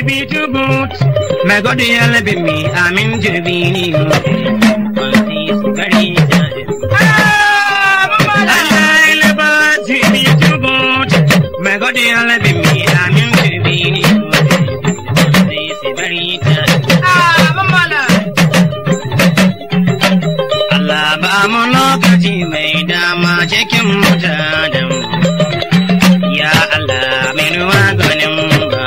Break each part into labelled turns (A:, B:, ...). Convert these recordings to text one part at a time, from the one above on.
A: be to boot. My God, you'll be me. I'm in to be you. Very my God, you'll be me. I'm in to be you. Very Allah ba mu lokaci mai dama cikin mutanen ya Allah mai ruwa ganin ba.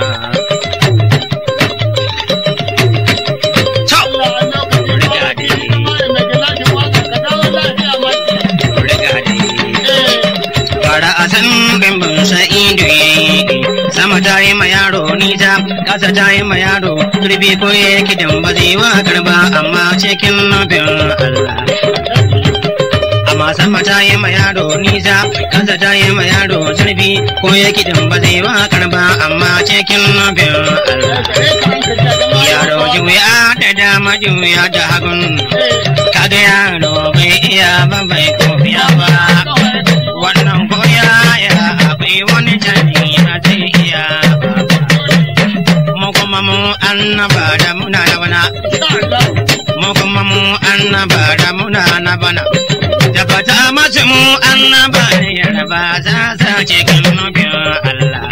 A: Fara a san bimbin sa'idu ya yi sama ta yi ma yaro nisa ƙasa ta yi ma yaro zurfi ko ya kidan ba zai wa karba amma cikin nufin Allah. Amma sama ta yi ma yaro nisa ƙasa ta yi ma yaro zurfi ko ya kidan ba zai wa karba amma cikin nufin Allah. Yaro juya da dama juya da hagun kaga yaro bai iya ba bai kofiya ba. Wannan koya ya akwai wani jani ya zai iya ba. Mu kuma mu annaba da muna na bana. Mu kuma mu annaba da muna na bana. Da fata masu mu annaba ne ya raba za sa cikin nufin Allah.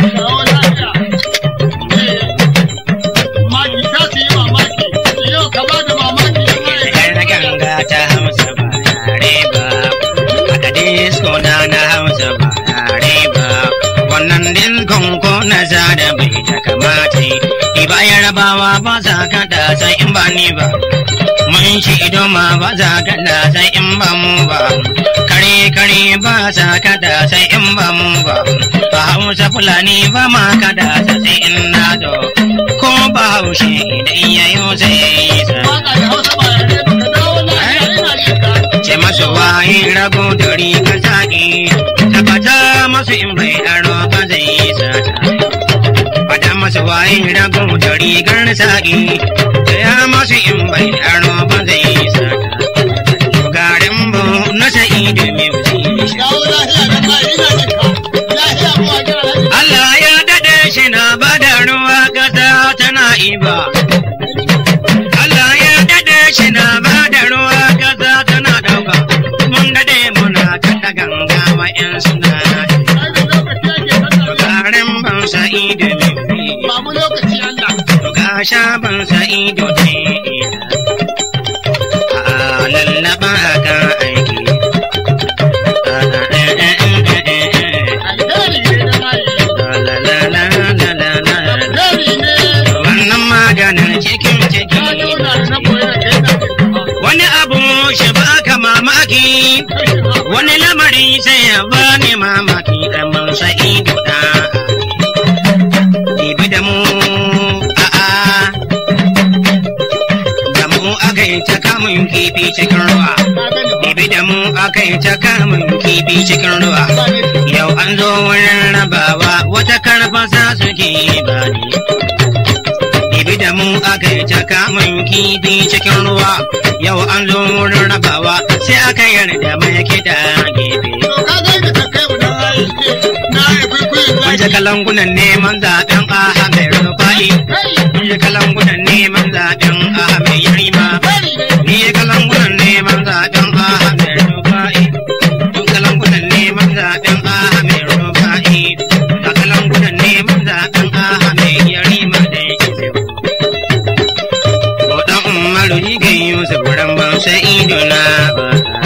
A: Ganga ta hamsa ba yare ba. Aka disko na hamsa ba yare ba. Wannan din konko na zada bai ta kamata. Iba ya rabawa ba za ka da sai in ba ni ba. Mun shi ido ma ba za ka da sai in ba mu ba. Kare kare ba za ka da sai in ba mu ba. Ba Hausa Fulani ba ma ka da sai in na zo. Ko ba Haushe idan yayo sai yi sa. Ce masu waye rago da rigar saƙi, tabbata masu in bai aro ba zai yi sata. Fada masu waye rago da rigar saƙi, ya masu in bai aro ba zai yi sata. Garin bu na sa'idu mai wuce Allah ya daɗe shi na bada ruwa ƙasa tana iba. Allah ya daɗe shi na bada ruwa ƙasa tana ɗauka. Mun daɗe muna kaɗa ganga wa ƴan suna. Garin ban sa'idu mai ga sha ban sa'idu ne. A lallaba a kan aiki. Wannan maganin cikin ciki. Wani abu shi baka mamaki, wani lamari sai ya bani mamaki kamar sa'idu da. Ibi da mu a'a, da mu aka yi ta kamun kifi cikin ruwa. Ibi da mu aka yi ta kamun kifi cikin ruwa. Yau an zo wurin rabawa wata karfasa suke bani. Ibi da mu aka yi ta kamun kifi cikin ruwa. Yau an zo wurin rabawa sai aka yarda mai kiɗa gefe. Wanje kalangunan neman zaɓen aha mai rufa'i. Wanje kalangunan neman zaɓen aha mai yarima. Ni kalangunan neman zaɓen aha mai rufa'i. Kalangunan neman zaɓen aha mai rufa'i. Kalangunan neman zaɓen aha mai yarima da yake. Kodan Umaru jigan Yusuf Ramban Sa'idu na ba.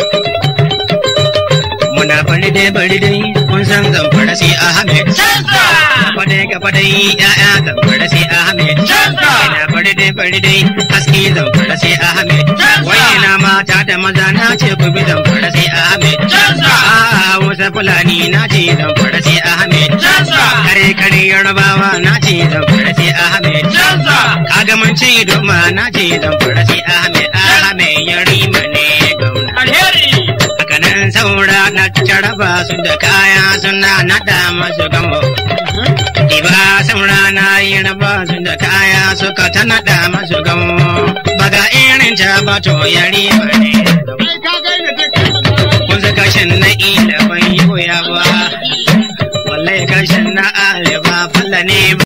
A: Muna bari dai mun san Zamfara sai Ahmed. Gaba dai ya'ya Zamfara sai Ahmed. Ina bari dai haske Zamfara sai Ahmed. Wai na mata da maza na ce ku bi Zamfara sai Ahmed. A'a Hausa Fulani na ce Zamfara sai Ahmed. Kare Yarbawa na ce Zamfara sai Ahmed. Kaga mun ce Doma na ce Zamfara sai Ahmed. Ahmed Yarima ne gauna. Hakanan saura na caraba su da kaya suna naɗa masu gamo. Iba saura na yi raba su da kaya suka ta naɗa masu gamo. Baga irin ta bato Yarima ne. Kun kashin na ila ban yi wuya ba. Wallahi kashin na aliba falla ne.